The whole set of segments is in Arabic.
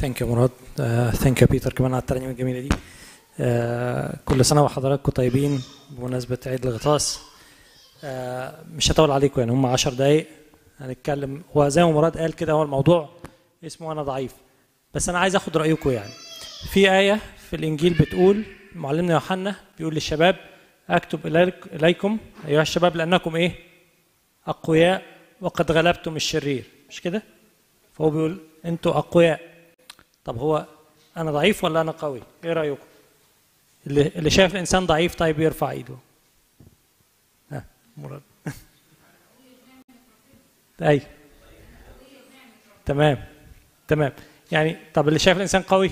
ثانك يو مراد. ثانك يو بيتر كمان على الترنيمه الجميله دي. كل سنه وحضراتكم طيبين بمناسبه عيد الغطاس. مش هطول عليكم، يعني هم 10 دقايق هنتكلم. هو زي ما مراد قال كده، هو الموضوع اسمه انا ضعيف، بس انا عايز اخد رايكم. يعني في ايه في الانجيل بتقول، معلمنا يوحنا بيقول للشباب: اكتب اليكم ايها الشباب لانكم ايه؟ اقوياء وقد غلبتم الشرير. مش كده؟ فهو بيقول انتوا اقوياء. طب هو انا ضعيف ولا انا قوي؟ ايه رايكم؟ اللي شايف الانسان ضعيف طيب يرفع ايده. ها مراد. اي تمام تمام. يعني طب اللي شايف الانسان قوي؟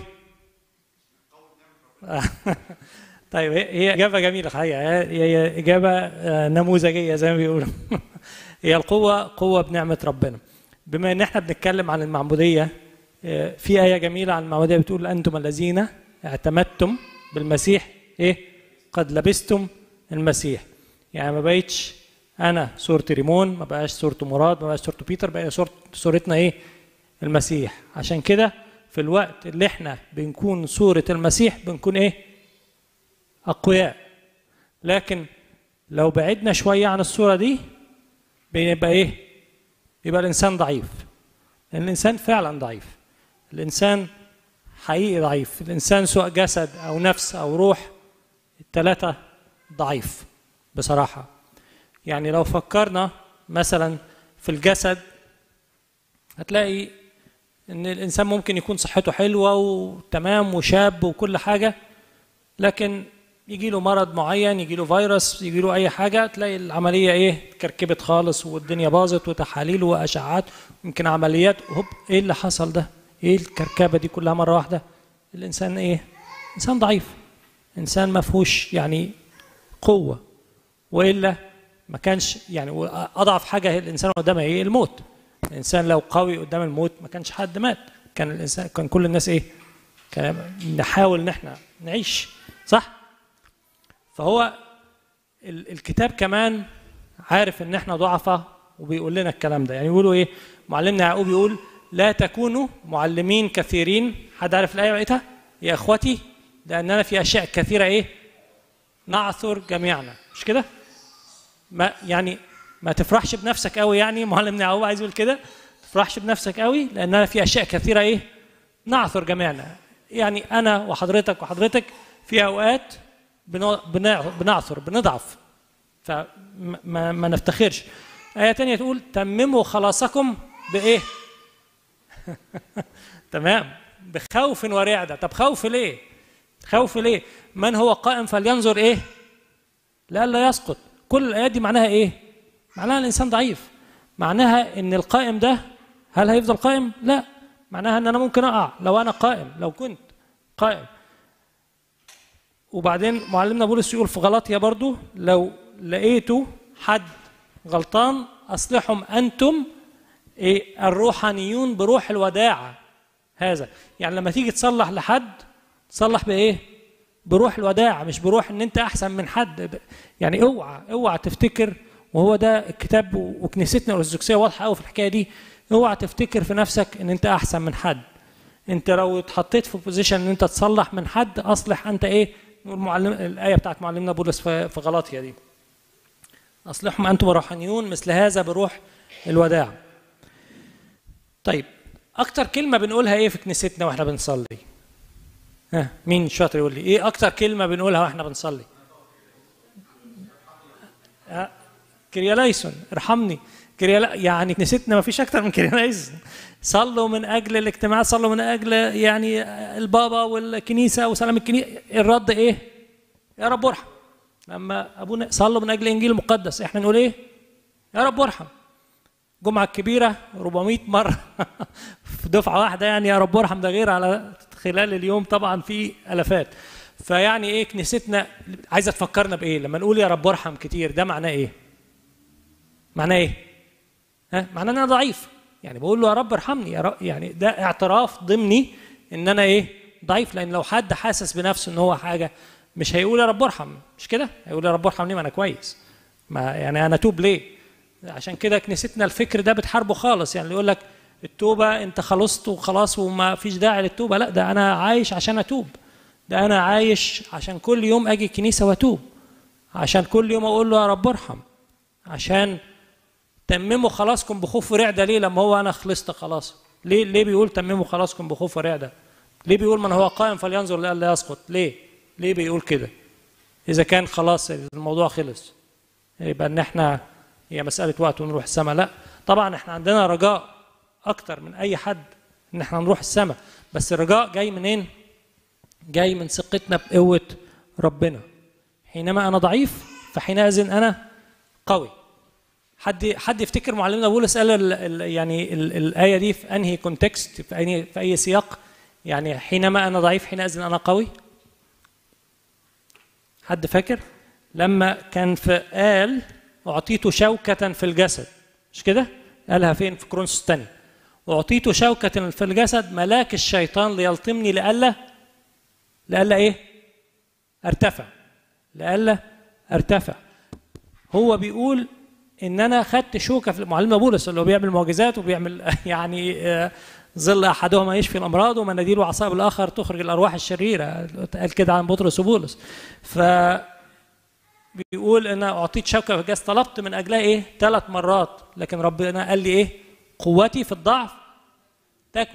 طيب هي اجابه جميله الحقيقه، هي اجابه نموذجيه زي ما بيقولوا. هي القوه قوه بنعمه ربنا. بما ان احنا بنتكلم عن المعموديه، في آية جميلة عن المعمودية بتقول: أنتم الذين اعتمدتم بالمسيح إيه؟ قد لبستم المسيح. يعني ما بقيتش أنا صورتي ريمون، ما بقاش صورته مراد، ما بقاش صورته بيتر، بقى صورتنا إيه؟ المسيح. عشان كده في الوقت اللي إحنا بنكون صورة المسيح بنكون إيه؟ أقوياء. لكن لو بعدنا شوية عن الصورة دي بيبقى إيه؟ يبقى الإنسان ضعيف. لأن الإنسان فعلا ضعيف. الإنسان حقيقي ضعيف. الإنسان سواء جسد أو نفس أو روح، الثلاثة ضعيف بصراحة. يعني لو فكرنا مثلا في الجسد هتلاقي إن الإنسان ممكن يكون صحته حلوة وتمام وشاب وكل حاجة، لكن يجي له مرض معين، يجي له فيروس، يجي له أي حاجة، تلاقي العملية إيه؟ كركبت خالص والدنيا باظت وتحاليل وأشعات يمكن عمليات، هوب إيه اللي حصل ده؟ ايه الكركبه دي كلها مره واحده؟ الانسان ايه؟ انسان ضعيف، انسان ما فيهوش يعني قوه. والا ما كانش يعني اضعف حاجه الانسان قدامها ايه؟ الموت. الانسان لو قوي قدام الموت ما كانش حد مات، كان الانسان كان كل الناس ايه؟ كان نحاول ان احنا نعيش صح. فهو الكتاب كمان عارف ان احنا ضعفاء وبيقول لنا الكلام ده. يعني يقولوا ايه؟ معلمنا يعقوب يقول: لا تكونوا معلمين كثيرين. حد عارف الآية بقيتها؟ يا إخوتي لأننا في أشياء كثيرة إيه؟ نعثر جميعنا. مش كده؟ ما تفرحش بنفسك قوي. يعني معلمنا يعقوب عايز يقول كده: ما تفرحش بنفسك قوي لأننا في أشياء كثيرة إيه؟ نعثر جميعنا. يعني أنا وحضرتك في أوقات بنعثر، بنضعف، فما نفتخرش. آية تانية تقول: تمموا خلاصكم بإيه؟ تمام، بخوف ورعدة. طب خوف ليه؟ خوف ليه؟ من هو قائم فلينظر ايه؟ لئلا يسقط. كل الايات دي معناها ايه؟ معناها الانسان ضعيف. معناها ان القائم ده هل هيفضل قائم؟ لا. معناها ان انا ممكن اقع لو انا قائم، لو كنت قائم. وبعدين معلمنا بولس يقول في غلاطيا برضو: لو لقيتوا حد غلطان اصلحهم انتم إيه؟ الروحانيون بروح الوداعة. هذا يعني لما تيجي تصلح لحد تصلح بإيه؟ بروح الوداعة، مش بروح إن أنت أحسن من حد. يعني اوعى تفتكر، وهو ده الكتاب وكنيستنا الأرثوذكسية واضحة قوي في الحكاية دي. اوعى تفتكر في نفسك إن أنت أحسن من حد. أنت لو اتحطيت في بوزيشن إن أنت تصلح من حد، أصلح أنت إيه؟ الآية بتاعت معلمنا بولس في غلاطيا دي: أصلحهم أنتم الروحانيون مثل هذا بروح الوداعة. طيب اكتر كلمه بنقولها ايه في كنيستنا واحنا بنصلي؟ ها مين شاطر يقول لي ايه اكتر كلمه بنقولها واحنا بنصلي؟ كرياليسون، ارحمني. يعني كنيستنا ما فيش اكتر من كرياليسون. صلوا من اجل الاجتماع، صلوا من اجل يعني البابا والكنيسه وسلام الكنيسه. الرد ايه؟ يا رب ارحم. لما ابونا صلوا من اجل الانجيل المقدس، احنا نقول ايه؟ يا رب ارحم. الجمعة الكبيرة 400 مرة في دفعة واحدة، يعني يا رب ارحم، ده غير على خلال اليوم طبعا في ألفات. فيعني ايه كنيستنا عايزة تفكرنا بإيه؟ لما نقول يا رب ارحم كتير ده معناه ايه؟ معناه ايه؟ معناه ان انا ضعيف. يعني بقول له يا رب ارحمني، يا رب، يعني ده اعتراف ضمني ان انا ايه؟ ضعيف. لان لو حد حاسس بنفسه ان هو حاجة مش هيقول يا رب ارحم، مش كده؟ هيقول يا رب ارحم ليه؟ ما انا كويس، ما يعني انا توب ليه؟ عشان كده كنيستنا الفكر ده بتحاربه خالص. يعني يقول لك التوبة انت خلصت وخلاص وما فيش داعي للتوبة، لا، ده انا عايش عشان اتوب، ده انا عايش عشان كل يوم اجي الكنيسة واتوب، عشان كل يوم اقول له يا رب ارحم، عشان تمموا خلاصكم بخوف ورعدة. ليه؟ لما هو انا خلصت خلاص. ليه بيقول تمموا خلاصكم بخوف ورعدة؟ ليه بيقول من هو قائم فلينظر لئلا يسقط؟ ليه بيقول كده؟ اذا كان خلاص الموضوع خلص، يبقى ان احنا هي مسألة وقت ونروح السماء؟ لا طبعا احنا عندنا رجاء اكتر من اي حد ان احنا نروح السماء، بس الرجاء جاي منين؟ جاي من ثقتنا بقوة ربنا. حينما انا ضعيف فحينئذ انا قوي. حد يفتكر معلمنا بولس قال يعني الآية دي في انهي كونتكست، في اي سياق؟ يعني حينما انا ضعيف حينئذ انا قوي. حد فاكر؟ لما كان قال اعطيت شوكة في الجسد، مش كده؟ قالها فين؟ في كورنثوس الثانية. اعطيت شوكة في الجسد ملاك الشيطان ليلطمني لئلا ايه؟ ارتفع. لئلا ارتفع. هو بيقول ان انا خدت شوكه في معلمنا بولس اللي هو بيعمل معجزات وبيعمل يعني ظل احدهما يشفي الامراض ومناديل وعصائب الاخر تخرج الارواح الشريره، قال كده عن بطرس وبولس. ف بيقول انا اعطيت شوكه في الجسد، طلبت من اجلها ايه؟ 3 مرات، لكن ربنا قال لي ايه؟ قوتي في الضعف تكمل.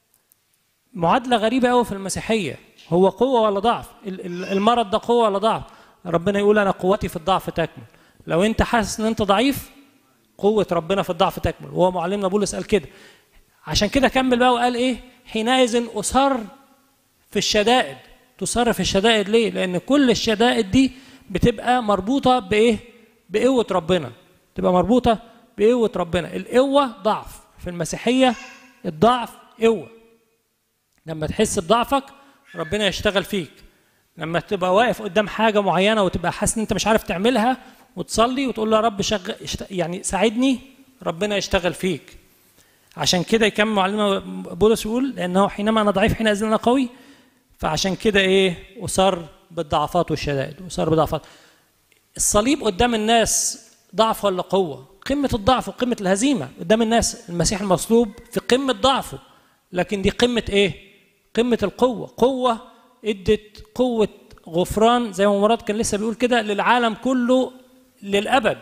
معادله غريبه قوي في المسيحيه، هو قوه ولا ضعف؟ المرض ده قوه ولا ضعف؟ ربنا يقول انا قوتي في الضعف تكمل. لو انت حاسس ان انت ضعيف، قوه ربنا في الضعف تكمل، وهو معلمنا بولس قال كده. عشان كده كمل بقى وقال ايه؟ حينئذ اصر في الشدائد. تصر في الشدائد ليه؟ لان كل الشدائد دي بتبقى مربوطه بايه؟ بقوه ربنا. تبقى مربوطه بقوه ربنا. القوه ضعف في المسيحيه، الضعف قوه. لما تحس بضعفك ربنا يشتغل فيك. لما تبقى واقف قدام حاجه معينه وتبقى حاسس ان انت مش عارف تعملها وتصلي وتقول له يا رب يعني ساعدني، ربنا يشتغل فيك. عشان كده يكمل معلمنا بولس يقول لانه حينما انا ضعيف حينئذ انا قوي. فعشان كده ايه؟ اصر بالضعفات والشدائد. اصر بالضعفات. الصليب قدام الناس ضعف ولا قوه؟ قمه الضعف وقمه الهزيمه قدام الناس. المسيح المصلوب في قمه ضعفه، لكن دي قمه ايه؟ قمه القوه. قوه ادت قوه غفران زي ما مراد كان لسه بيقول كده للعالم كله للابد.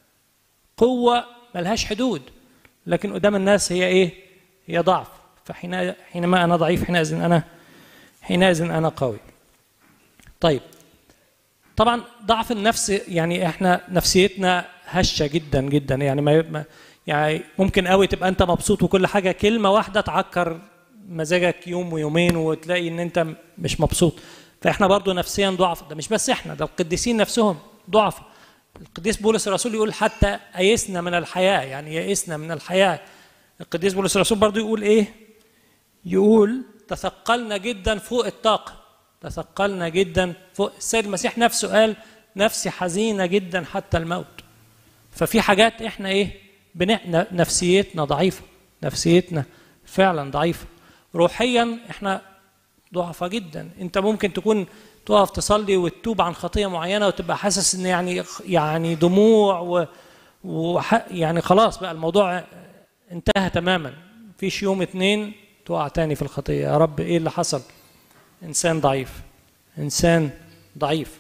قوه ملهاش حدود، لكن قدام الناس هي ايه؟ هي ضعف. فحينما انا ضعيف حينئذ انا قوي. طيب طبعا ضعف النفس يعني احنا نفسيتنا هشه جدا جدا، يعني يعني ممكن قوي تبقى انت مبسوط وكل حاجه، كلمه واحده تعكر مزاجك يوم ويومين وتلاقي ان انت مش مبسوط. فاحنا برضو نفسيا ضعف. ده مش بس احنا، ده القديسين نفسهم ضعف. القديس بولس الرسول يقول حتى أيسنا من الحياة، يعني يئسنا من الحياة. القديس بولس الرسول برضو يقول ايه؟ يقول تثقلنا جدا فوق الطاقة. تثقلنا جدا فوق. السيد المسيح نفسه قال نفسي حزينة جدا حتى الموت. ففي حاجات احنا ايه؟ نفسيتنا ضعيفة. نفسيتنا فعلا ضعيفة. روحيا احنا ضعفة جدا. انت ممكن تكون تقف تصلي وتتوب عن خطية معينة وتبقى حاسس ان يعني دموع يعني خلاص بقى الموضوع انتهى تماما. فيش يوم 2 تقع تاني في الخطية. يا رب ايه اللي حصل؟ انسان ضعيف. انسان ضعيف.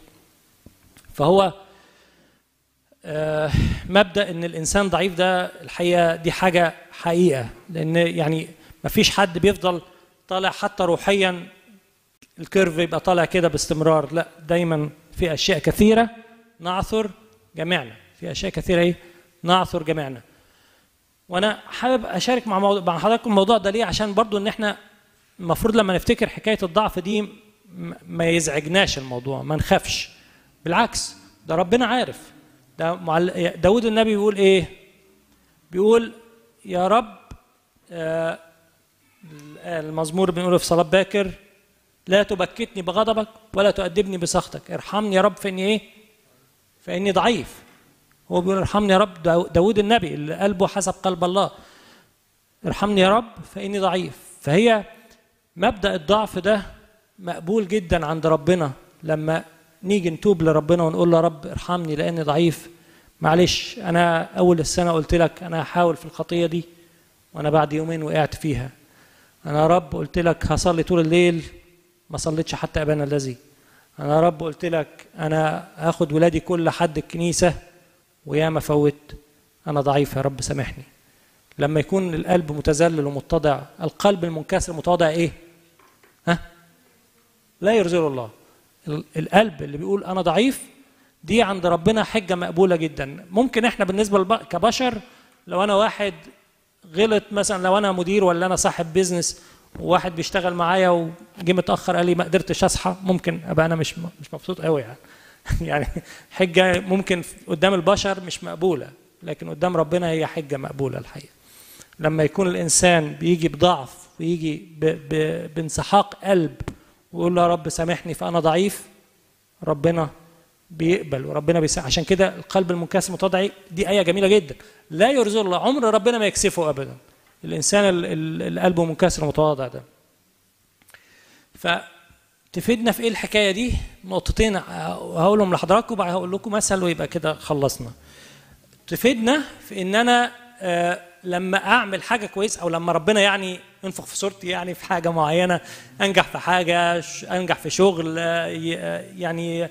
فهو مبدأ ان الانسان ضعيف ده الحقيقة دي حاجة حقيقة، لان يعني ما فيش حد بيفضل طالع حتى روحيا الكيرف يبقى طالع كده باستمرار. لا، دايما في اشياء كثيره نعثر جميعنا. في اشياء كثيره ايه؟ نعثر جميعنا. وانا حابب اشارك مع حضراتكم الموضوع ده ليه؟ عشان برضو ان احنا المفروض لما نفتكر حكايه الضعف دي ما يزعجناش الموضوع، ما نخافش. بالعكس، ده ربنا عارف. ده داود النبي بيقول ايه؟ بيقول يا رب، المزمور بنقوله في صلاه باكر، لا تبكتني بغضبك ولا تؤدبني بسخطك. ارحمني يا رب فاني ايه؟ فاني ضعيف. هو بيقول ارحمني يا رب. داود النبي اللي قلبه حسب قلب الله. ارحمني يا رب فاني ضعيف. فهي مبدأ الضعف ده مقبول جدا عند ربنا. لما نيجي نتوب لربنا ونقول له يا رب ارحمني لاني ضعيف، معلش انا اول السنه قلت لك انا هحاول في الخطيه دي وانا بعد يومين وقعت فيها. انا يا رب قلت لك هصلي طول الليل، ما صليتش حتى ابانا الذي. انا يا رب قلت لك انا هاخد ولادي كل حد الكنيسه ويا ما فوت. انا ضعيف يا رب سامحني. لما يكون القلب متذلل ومتضع، القلب المنكسر متواضع ايه؟ لا يرزقه الله. القلب اللي بيقول انا ضعيف دي عند ربنا حجه مقبوله جدا. ممكن احنا بالنسبه كبشر، لو انا واحد غلط مثلا، لو انا مدير ولا انا صاحب بيزنس وواحد بيشتغل معايا وجي متاخر قال لي ما قدرتش اصحى، ممكن ابقى انا مش مبسوط قوي يعني. يعني حجه ممكن قدام البشر مش مقبوله، لكن قدام ربنا هي حجه مقبوله الحقيقه. لما يكون الانسان بيجي بضعف ويجي بانسحاق قلب ويقول له يا رب سامحني فانا ضعيف، ربنا بيقبل وربنا بيسامح. عشان كده القلب المنكسر متضع دي آية جميلة جدا. لا يرزق الله، عمر ربنا ما يكسفه أبدا الإنسان اللي قلبه منكسر متواضع ده. فتفيدنا في إيه الحكاية دي؟ نقطتين هقولهم لحضراتكم وبعد هقول لكم مثل ويبقى كده خلصنا. تفيدنا في إن أنا لما أعمل حاجة كويس، أو لما ربنا يعني ينفخ في صورتي يعني في حاجة معينة، أنجح في حاجة، أنجح في شغل، يعني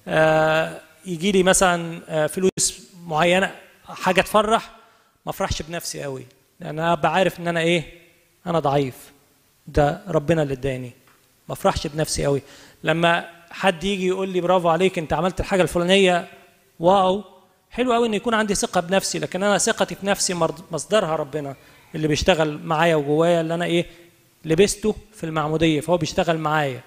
يجي لي مثلا فلوس معينه، حاجه تفرح، ما افرحش بنفسي قوي لان انا بعرف ان انا ايه؟ انا ضعيف. ده ربنا اللي اداني، ما افرحش بنفسي قوي. لما حد يجي يقول لي برافو عليك انت عملت الحاجه الفلانيه، واو حلو قوي ان يكون عندي ثقه بنفسي، لكن انا ثقتي في نفسي مصدرها ربنا اللي بيشتغل معايا وجوايا، اللي انا ايه؟ لبسته في المعموديه، فهو بيشتغل معايا.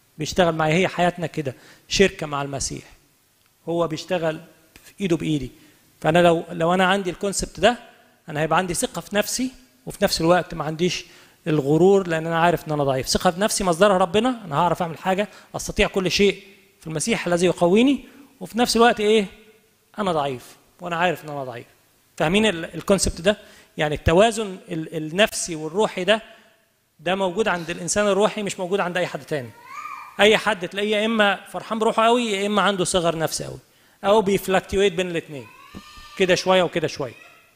هي حياتنا كده شركه مع المسيح، هو بيشتغل في ايده بايدي. فانا لو انا عندي الكونسبت ده، انا هيبقى عندي ثقه في نفسي، وفي نفس الوقت ما عنديش الغرور، لان انا عارف ان انا ضعيف. ثقه في نفسي مصدرها ربنا، انا هعرف اعمل حاجه، استطيع كل شيء في المسيح الذي يقويني، وفي نفس الوقت ايه؟ انا ضعيف وانا عارف ان انا ضعيف. فاهمين الكونسبت ده؟ يعني التوازن النفسي والروحي ده موجود عند الانسان الروحي، مش موجود عند اي حد تاني. اي حد تلاقيه يا اما فرحان بروحه قوي، يا اما عنده صغر نفس قوي، او بيفلكتويت بين الاثنين كده شويه وكده شويه،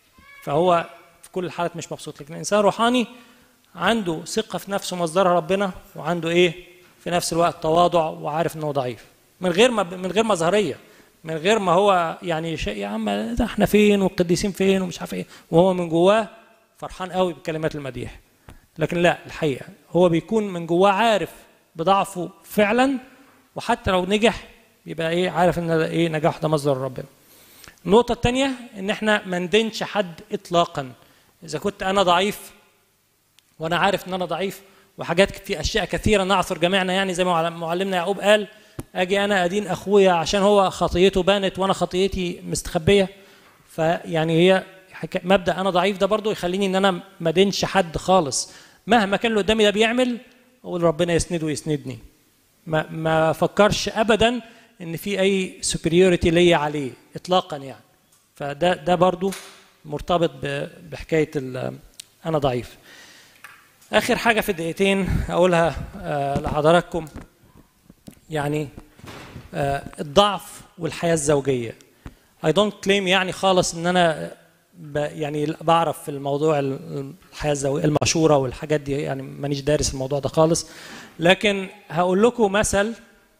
فهو في كل الحالات مش مبسوط. لكن الانسان الروحاني عنده ثقه في نفسه مصدرها ربنا، وعنده ايه؟ في نفس الوقت تواضع، وعارف انه ضعيف، من غير مظهريه، من غير ما هو يعني شيء يا عم ده احنا فين والقديسين فين ومش عارف ايه، وهو من جواه فرحان قوي بكلمات المديح. لكن لا، الحقيقه هو بيكون من جواه عارف بضعفه فعلا، وحتى لو نجح يبقى ايه؟ عارف ان ده ايه؟ نجاح ده مصدر ربنا. النقطة الثانية ان احنا ما ندينش حد اطلاقا. اذا كنت انا ضعيف وانا عارف ان انا ضعيف، وحاجات في اشياء كثيرة نعثر جميعنا، يعني زي ما معلمنا يعقوب قال اجي انا ادين اخويا عشان هو خطيته بانت وانا خطيتي مستخبية. فيعني هي مبدأ انا ضعيف ده برضو يخليني ان انا ما ادينش حد خالص، مهما كان اللي قدامي ده بيعمل، اقول ربنا يسنده ويسندني. ما فكرش ابدا ان في اي سوبريوريتي ليا عليه اطلاقا يعني. فده برضو مرتبط بحكايه انا ضعيف. اخر حاجه في الدقيقتين اقولها لحضراتكم، يعني الضعف والحياه الزوجيه. I don't claim يعني خالص ان انا يعني بعرف في الموضوع الحياه الزوجيه المشوره والحاجات دي، يعني مانيش دارس الموضوع ده خالص، لكن هقول لكم مثل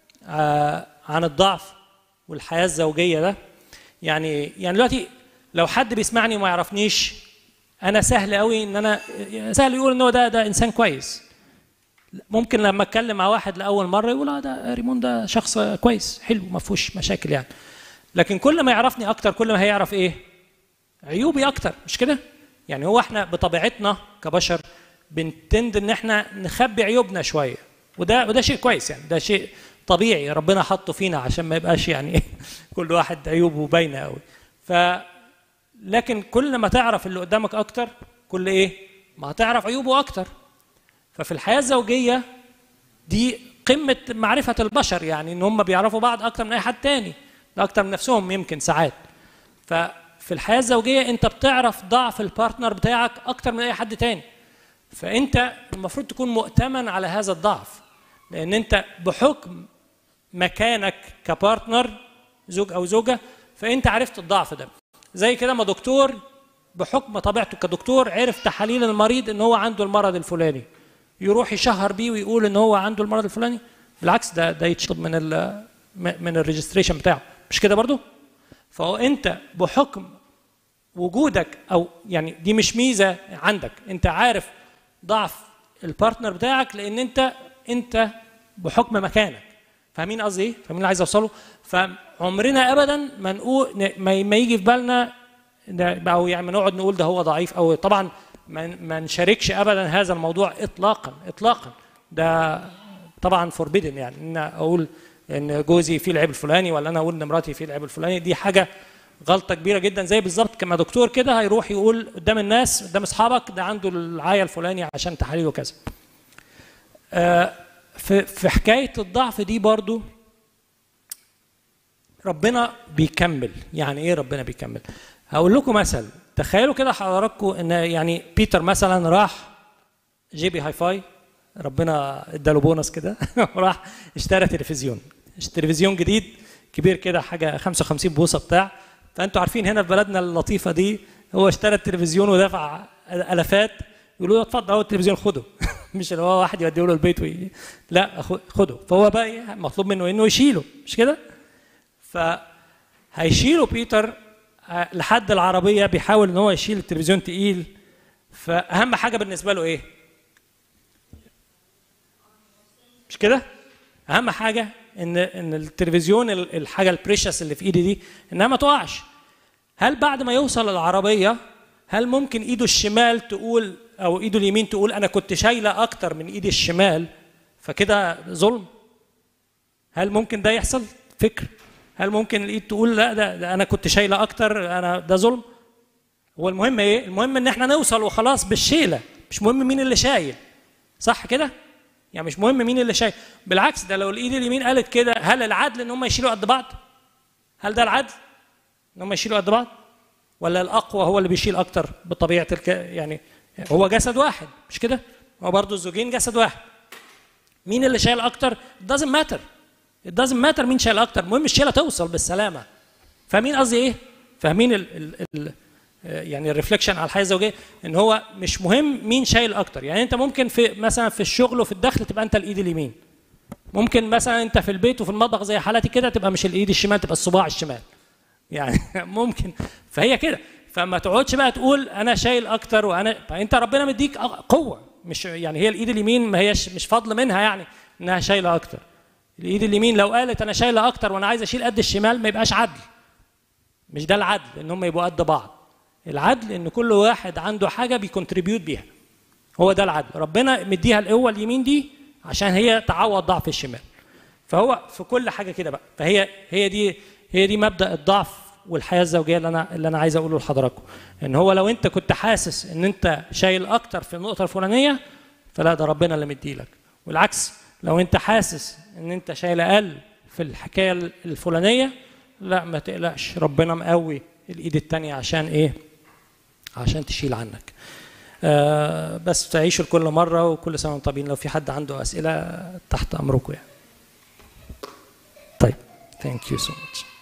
عن الضعف والحياه الزوجيه ده. يعني دلوقتي لو حد بيسمعني وما يعرفنيش، انا سهل قوي ان انا سهل يقول ان هو ده انسان كويس. ممكن لما اتكلم مع واحد لاول مره يقول ده ريمون ده شخص كويس حلو ما فيهوش مشاكل يعني. لكن كل ما يعرفني اكتر كل ما هيعرف ايه؟ عيوبي اكتر، مش كده؟ يعني هو احنا بطبيعتنا كبشر بنتند ان احنا نخبي عيوبنا شويه، وده شيء كويس، يعني ده شيء طبيعي ربنا حطه فينا عشان ما يبقاش يعني كل واحد عيوبه باينه قوي. لكن كل ما تعرف اللي قدامك اكتر كل ايه؟ ما هتعرف عيوبه اكتر. ففي الحياه الزوجيه دي قمه معرفه البشر، يعني ان هم بيعرفوا بعض اكتر من اي حد تاني، اكتر من نفسهم يمكن ساعات. ففي الحياه الزوجيه انت بتعرف ضعف البارتنر بتاعك اكتر من اي حد تاني، فانت المفروض تكون مؤتمن على هذا الضعف، لان انت بحكم مكانك كبارتنر زوج او زوجه فانت عرفت الضعف ده. زي كده ما دكتور بحكم طبيعته كدكتور عرف تحاليل المريض ان هو عنده المرض الفلاني، يروح يشهر بيه ويقول ان هو عنده المرض الفلاني؟ بالعكس، ده يتشطب من الريجستريشن بتاعه، مش كده برضو؟ فهو انت بحكم وجودك، او يعني دي مش ميزه عندك، انت عارف ضعف البارتنر بتاعك لان انت بحكم مكانك. فاهمين قصدي ايه؟ فاهمين اللي عايز اوصله؟ فعمرنا ابدا ما نقول ما يجي في بالنا او يعني نقعد نقول ده هو ضعيف، او طبعا ما نشاركش ابدا هذا الموضوع اطلاقا اطلاقا. ده طبعا فوربيدن، يعني ان اقول ان جوزي فيه العيب الفلاني، ولا انا اقول ان مراتي فيه العيب الفلاني، دي حاجه غلطه كبيره جدا. زي بالظبط كما دكتور كده هيروح يقول قدام الناس قدام اصحابك ده عنده العايه الفلاني عشان تحاليله كذا. في حكايه الضعف دي برضو ربنا بيكمل. يعني ايه ربنا بيكمل؟ هقول لكم مثل. تخيلوا كده حضراتكم ان يعني بيتر مثلا راح جي بي هاي فاي، ربنا اداله بونص كده وراح اشترى تلفزيون جديد كبير كده، حاجه 55 بوصه بتاع. فانتوا عارفين هنا في بلدنا اللطيفه دي، هو اشترى التلفزيون ودفع الافات، يقولوا له اتفضل هو التلفزيون خده مش اللي هو واحد يوديه له البيت لا خده. فهو بقى ايه مطلوب منه؟ انه يشيله، مش كده؟ فهيشيله بيتر لحد العربيه، بيحاول ان هو يشيل التلفزيون تقيل. فاهم حاجه بالنسبه له ايه؟ مش كده؟ اهم حاجه ان التلفزيون الحاجه البريشس اللي في ايدي دي انها ما تقعش. هل بعد ما يوصل العربيه هل ممكن ايده الشمال تقول او ايده اليمين تقول انا كنت شايله اكتر من ايدي الشمال فكده ظلم؟ هل ممكن ده يحصل؟ فكر. هل ممكن الايد تقول لا ده انا كنت شايله اكتر، انا ده ظلم؟ هو المهم ايه؟ المهم ان احنا نوصل وخلاص بالشيله، مش مهم مين اللي شايل. صح كده؟ يعني مش مهم مين اللي شايل. بالعكس، ده لو الايد اليمين قالت كده، هل العدل ان هم يشيلوا قد بعض؟ هل ده العدل ان هم يشيلوا قد بعض؟ ولا الاقوى هو اللي بيشيل اكتر بطبيعه يعني هو جسد واحد، مش كده؟ هو برضه الزوجين جسد واحد. مين اللي شايل اكتر؟ it doesn't matter مين شايل اكتر، المهم الشيله توصل بالسلامه. فاهمين قصدي ايه؟ فاهمين يعني الريفلكشن على الحياه الزوجيه، ان هو مش مهم مين شايل اكتر. يعني انت ممكن مثلا في الشغل وفي الدخل تبقى انت الايد اليمين، ممكن مثلا انت في البيت وفي المطبخ زي حالتي كده تبقى مش الايد الشمال، تبقى الصباع الشمال يعني ممكن. فهي كده. فما تقعدش بقى تقول انا شايل اكتر فانت ربنا مديك قوه، مش يعني هي الايد اليمين ما هيش مش فضل منها يعني انها شايله اكتر. الايد اليمين لو قالت انا شايله اكتر وانا عايز اشيل قد الشمال ما يبقاش عدل. مش ده العدل ان هم يبقوا قد بعض. العدل ان كل واحد عنده حاجه بيكونتريبيوت بيها، هو ده العدل. ربنا مديها القوه اليمين دي عشان هي تعوض ضعف الشمال. فهو في كل حاجه كده بقى. هي دي مبدا الضعف والحياه الزوجيه اللي انا عايز اقوله لحضراتكم، ان هو لو انت كنت حاسس ان انت شايل اكتر في النقطه الفلانيه فلا، ده ربنا اللي مديلك. والعكس، لو انت حاسس ان انت شايل اقل في الحكايه الفلانيه، لا ما تقلقش، ربنا مقوي الايد الثانيه عشان ايه؟ عشان تشيل عنك. بس تعيشوا لكل مره، وكل سنه وانتم طيبين. لو في حد عنده اسئله تحت امركم يعني. طيب، thank you so much.